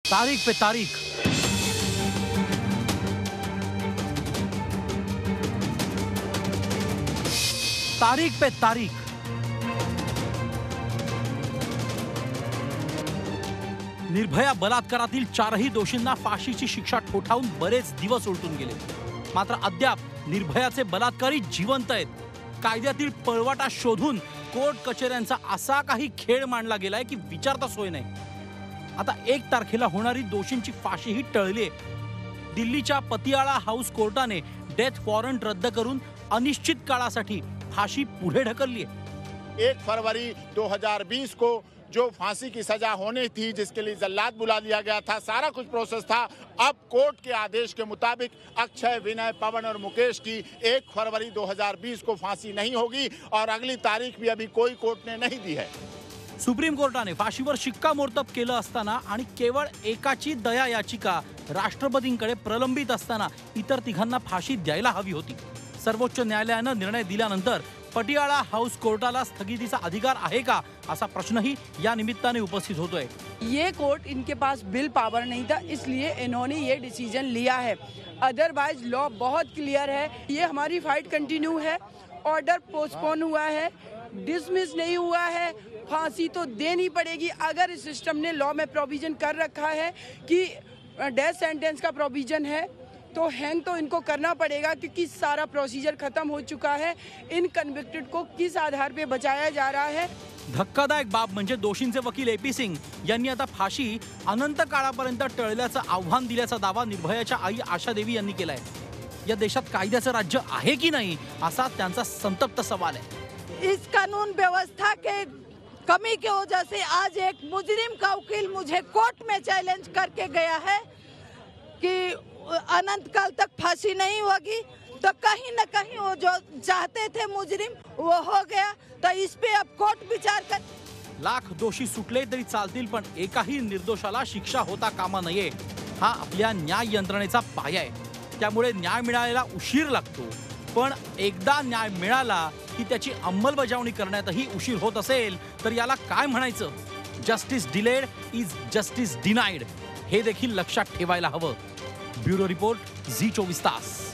तारीख पे तारीख, तारीख पे तारीख। निर्भया बलात्कारातील चारही दोषींना फाशीची शिक्षा ठोठावून बरेच दिवस उलटून गेले, मात्र अद्याप निर्भयाचे बलात्कारी जिवंत आहेत। कायद्यातील पळवाटा शोधून कोर्ट कचेऱ्यांचा असा काही खेळ मांडला गेलाय की विचारता सोय नाही। आता 1 तारखेला होणारी दोषींची फाशीही टळली आहे। दिल्लीच्या पतियाळा हाऊस कोर्टाने डेथ वॉरंट रद्द करून अनिश्चित काळासाठी फाशी पुढे ढकलली आहे। 1 फरवरी 2020 को जो फांसी की सजा होनी थी, जिसके लिए जल्लाद बुला दिया गया था, सारा कुछ प्रोसेस था। अब कोर्ट के आदेश के मुताबिक अक्षय, विनय, पवन और मुकेश की 1 फरवरी 2020 को फांसी नहीं होगी और अगली तारीख भी अभी कोई कोर्ट ने नहीं दी है। सुप्रीम कोर्टाने फाशीवर शिक्कामोर्तब केलं असताना आणि केवळ एकाची दया याचिका राष्ट्रपतींकडे प्रलंबित असताना इतर तिघांना फाशी द्यायला हवी होती। सर्वोच्च न्यायालयानं निर्णय दिल्यानंतर पटियाळा हाऊस कोर्टाला स्थगितीचा अधिकार आहे का असा प्रश्नही या निमित्ताने उपस्थित होतोय। ये कोर्ट इनके पास बिल पावर नहीं था, इसलिए इन्होंने ये डिसीजन लिया है। अदरवाइज लॉ बहुत क्लियर है। ये हमारी फाइट कंटिन्यू है। ऑर्डर पोस्टपोन हुआ है, डिसमिस नहीं हुआ है। फांसी तो देनी पड़ेगी। अगर इस सिस्टम ने लॉ में प्रोविजन कर रखा है कि डेथ सेंटेंस का प्रोविजन है, तो हैंग तो इनको करना पड़ेगा, क्योंकि सारा प्रोसीजर खत्म हो चुका है। इन कन्विक्टेड को किस आधार पे बचाया जा रहा है? धक्कादायक बाब म्हणजे दोषींचे वकील AP सिंग यांनी आता फाशी अनंत काळापर्यंत टळल्याचं आव्हान दिल्याचा दावा निर्भयाच्या आई आशा देवी यांनी केलाय। या देशात कायद्याचं राज्य आहे की नाही असा त्यांचा संतप्त सवाल आहे। इस कानून व्यवस्था के कमी की वजह से आज एक मुजरिम का वकील मुझे कोर्ट में चैलेंज करके गया है कि अनंत काल तक फांसी नहीं होगी। तो कहीं न कहीं वो जो चाहते थे मुजरिम वो हो गया। तो इस पे अब कोर्ट विचार कर। लाख दोषी सुटले तरी चालतील, पण एकाही निर्दोषाला शिक्षा होता कामा नये हा आपल्या न्याय यंत्रणेचा पाया आहे। त्यामुळे न्याय मिळायला उशीर लागतो, पण एकदा न्याय मिळाला की त्याची अंमलबजावणी करण्यातही उशीर होत असेल तर याला काय म्हणायचं? Justice delayed is justice denied हे देखील लक्षात ठेवायला हवं। ब्युरो रिपोर्ट, झी 24 तास।